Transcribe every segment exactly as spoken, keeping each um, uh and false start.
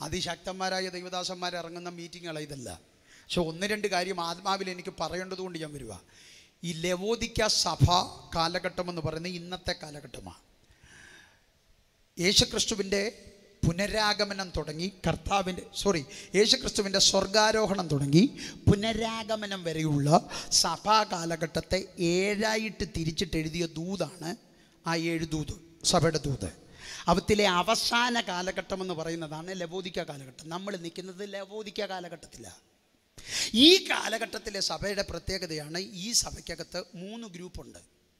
അതിശക്തന്മാരായ ദൈവദാസന്മാർ ഇറങ്ങുന്ന മീറ്റിങ്ങുകൾ ഇതല്ല. പക്ഷെ ഒന്ന് രണ്ട് കാര്യം ആത്മാവിൽ എനിക്ക് പറയേണ്ടതുകൊണ്ട് ഞാൻ വരുക. ഈ ലവോദിക്ക സഭ കാലഘട്ടം എന്ന് പറയുന്നത് ഇന്നത്തെ കാലഘട്ടമാണ്. യേശുക്രിസ്തുവിൻ്റെ പുനരാഗമനം തുടങ്ങി കർത്താവിൻ്റെ സോറി യേശുക്രിസ്തുവിൻ്റെ സ്വർഗാരോഹണം തുടങ്ങി പുനരാഗമനം വരെയുള്ള സഭാ കാലഘട്ടത്തെ ഏഴായിട്ട് തിരിച്ചിട്ട് എഴുതിയ ദൂതാണ് ആ ഏഴ് ദൂത്, സഭയുടെ ദൂത്. അവത്തിലെ അവസാന കാലഘട്ടം എന്ന് പറയുന്നതാണ് ലവോദിക്ക കാലഘട്ടം. നമ്മൾ നിൽക്കുന്നത് ലവോദിക്ക കാലഘട്ടത്തിലാണ്. ഈ കാലഘട്ടത്തിലെ സഭയുടെ പ്രത്യേകതയാണ് ഈ സഭയ്ക്കകത്ത് മൂന്ന് ഗ്രൂപ്പുണ്ട്.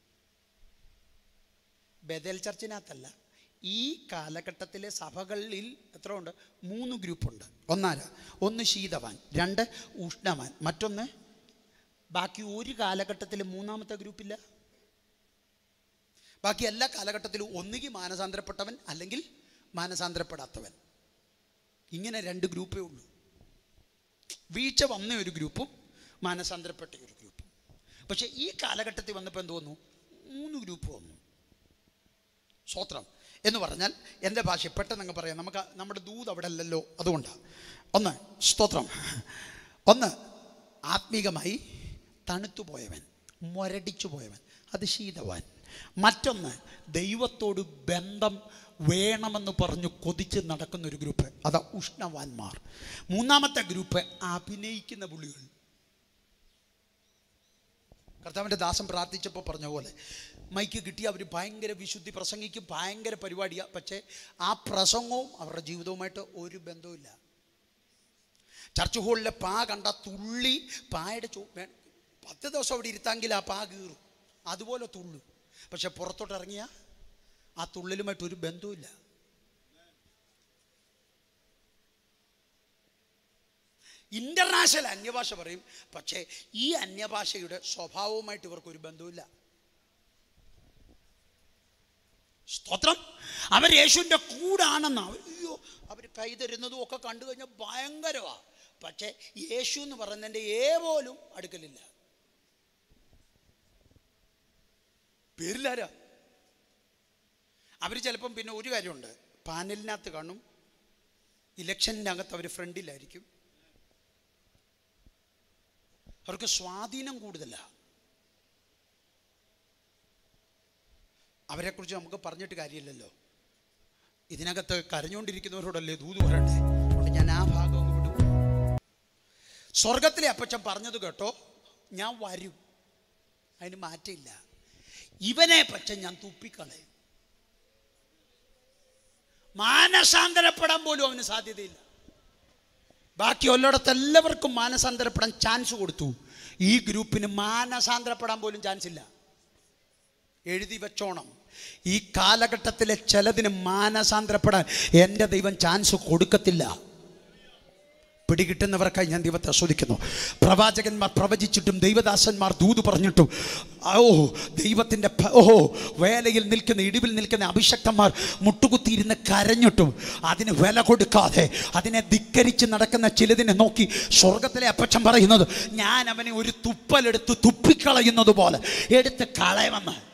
ബേഥേൽ ചർച്ചിനകത്തല്ല, ഈ കാലഘട്ടത്തിലെ സഭകളിൽ എത്ര ഉണ്ട്? മൂന്ന് ഗ്രൂപ്പുണ്ട്. ഒന്നാര ഒന്ന് ശീതവാൻ, രണ്ട് ഉഷ്ണവാൻ, മറ്റൊന്ന് ബാക്കി ഒരു കാലഘട്ടത്തിൽ മൂന്നാമത്തെ ഗ്രൂപ്പില്ല. ബാക്കി എല്ലാ കാലഘട്ടത്തിലും ഒന്നുകിൽ മാനസാന്തരപ്പെട്ടവൻ അല്ലെങ്കിൽ മാനസാന്തരപ്പെടാത്തവൻ. ഇങ്ങനെ രണ്ട് ഗ്രൂപ്പേ ഉള്ളൂ. വീഴ്ച വന്ന ഒരു ഗ്രൂപ്പും മാനസാന്തരപ്പെട്ട ഒരു ഗ്രൂപ്പും. പക്ഷെ ഈ കാലഘട്ടത്തിൽ വന്നപ്പോൾ എന്ത് വന്നു? മൂന്ന് ഗ്രൂപ്പ് വന്നു. സ്തോത്രം എന്ന് പറഞ്ഞാൽ എൻ്റെ ഭാഷ പെട്ടെന്ന് അങ്ങ് പറയാം. നമുക്ക് നമ്മുടെ ദൂത് അവിടെ അല്ലല്ലോ, അതുകൊണ്ടാണ്. ഒന്ന് സ്തോത്രം, ഒന്ന് ആത്മീകമായി തണുത്തുപോയവൻ, മുരടിച്ചു പോയവൻ, അത് ശീതവാൻ. മറ്റൊന്ന് ദൈവത്തോട് ബന്ധം വേണമെന്ന് പറഞ്ഞു കൊതിച്ച് നടക്കുന്ന ഒരു ഗ്രൂപ്പ്, അതാ ഉഷ്ണവാന്മാർ. മൂന്നാമത്തെ ഗ്രൂപ്പ് അഭിനയിക്കുന്ന പുള്ളികൾ. കർത്താവിൻ്റെ ദാസൻ പ്രാർത്ഥിച്ചപ്പോൾ പറഞ്ഞ പോലെ മൈക്ക് കിട്ടി അവർ ഭയങ്കര വിശുദ്ധി പ്രസംഗിക്കും, ഭയങ്കര പരിപാടിയാണ്. പക്ഷേ ആ പ്രസംഗവും അവരുടെ ജീവിതവുമായിട്ട് ഒരു ബന്ധവുമില്ല. ചർച്ച് ഹോളിലെ പാ കണ്ട തുള്ളി പായുടെ ചോ പത്ത് ദിവസം അവിടെ ഇരുത്താമെങ്കിൽ ആ പാ കീറും, അതുപോലെ തുള്ളു. പക്ഷെ പുറത്തോട്ട് ഇറങ്ങിയ ആ തുള്ളിലുമായിട്ട് ഒരു ബന്ധവുമില്ല. ഇന്റർനാഷണൽ അന്യഭാഷ പറയും, പക്ഷേ ഈ അന്യഭാഷയുടെ സ്വഭാവവുമായിട്ട് ഇവർക്കൊരു ബന്ധവുമില്ല. സ്തോത്രം. അവർ യേശുവിൻ്റെ കൂടാണെന്ന് അയ്യോ അവർ കൈ തരുന്നതും ഒക്കെ കണ്ടു കഴിഞ്ഞാൽ ഭയങ്കരമാണ്. പക്ഷേ യേശു എന്ന് പറയുന്നതിൻ്റെ ഏ പോലും അടുക്കലില്ല. പേരില്ലാരാ. അവർ ചിലപ്പം പിന്നെ ഒരു കാര്യമുണ്ട്, പാനലിനകത്ത് കാണും, ഇലക്ഷനകത്ത് അവർ ഫ്രണ്ടിലായിരിക്കും. അവർക്ക് സ്വാധീനം കൂടുതലാണ്. അവരെക്കുറിച്ച് നമുക്ക് പറഞ്ഞിട്ട് കാര്യമില്ലല്ലോ. ഇതിനകത്ത് കരഞ്ഞുകൊണ്ടിരിക്കുന്നവരോടല്ലേ ദൂത് പറയണ്ടേ. അതുകൊണ്ട് ഞാൻ ആ ഭാഗം ഒന്ന് വിടും. സ്വർഗത്തിലെ അപ്പച്ചൻ പറഞ്ഞത് കേട്ടോ, ഞാൻ വരും, അതിന് മാറ്റമില്ല. ഇവനെ പച്ച ഞാൻ തുപ്പിക്കളയും. മാനസാന്തരപ്പെടാൻ പോലും അവന് സാധ്യതയില്ല. ബാക്കി ഉള്ളിടത്ത് എല്ലാവർക്കും മാനസാന്തരപ്പെടാൻ ചാൻസ് കൊടുത്തു. ഈ ഗ്രൂപ്പിന് മാനസാന്തരപ്പെടാൻ പോലും ചാൻസ് ഇല്ല. എഴുതി വെച്ചോണം, ഈ കാലഘട്ടത്തിലെ ചിലതിന് മാനസാന്തരപ്പെടാൻ എൻ്റെ ദൈവം ചാൻസ് കൊടുക്കത്തില്ല. പിടികിട്ടുന്നവർക്കായി ഞാൻ ദൈവത്തെ ആസ്വദിക്കുന്നു. പ്രവാചകന്മാർ പ്രവചിച്ചിട്ടും ദൈവദാസന്മാർ ദൂത് പറഞ്ഞിട്ടും ഓ ദൈവത്തിൻ്റെ ഓഹോ വേലയിൽ നിൽക്കുന്ന ഇടിവിൽ നിൽക്കുന്ന അഭിഷക്തന്മാർ മുട്ടുകുത്തിയിരുന്ന് കരഞ്ഞിട്ടും അതിന് വില കൊടുക്കാതെ അതിനെ ധിക്കരിച്ച് നടക്കുന്ന ചിലതിനെ നോക്കി സ്വർഗത്തിലെ അപ്പച്ചൻ പറയുന്നത്, ഞാൻ അവനെ ഒരു തുപ്പലെടുത്ത് തുപ്പിക്കളയുന്നത് പോലെ എടുത്ത് കളയുമെന്ന്.